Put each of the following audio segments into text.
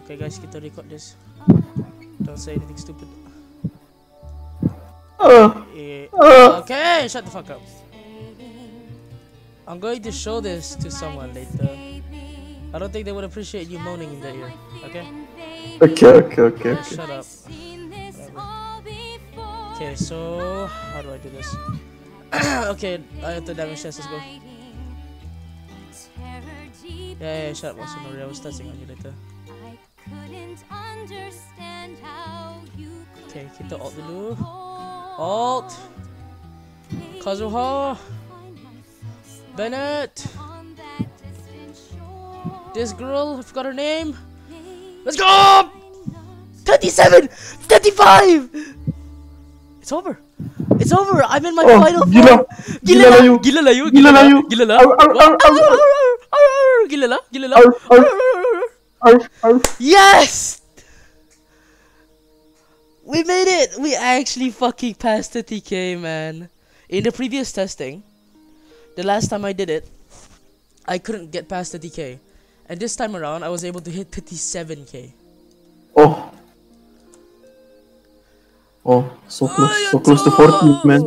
Okay guys, kita record this. Don't say anything stupid. Okay, shut the fuck up. I'm going to show this to someone later. I don't think they would appreciate you moaning in their ear. Okay? Okay. Shut up. Whatever. Okay, so how do I do this? Okay, I have to damage test. Let's go. Yeah, shut up, Masunori. I was testing on you later. Okay, kita alt dulu. Alt. Kazuha. Bennett. This girl, I forgot her name. Let's go! 37! 35! It's over. It's over. I'm in my final form. Gila layu. Yes! We made it! We actually fucking passed the TK, man. In the previous testing, the last time I did it, I couldn't get past the TK. And this time around, I was able to hit 37k. Oh, so close to 40, man.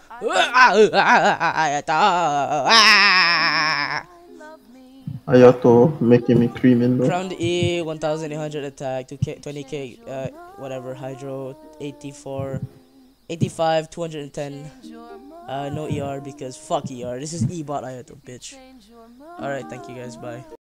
Ayato making me creaming though. Crowned E, 1800 attack, 2k, 20k, whatever, Hydro, 84, 85, 210. No ER because fuck ER. This is E-bot Ayato, bitch. Alright, thank you guys, bye.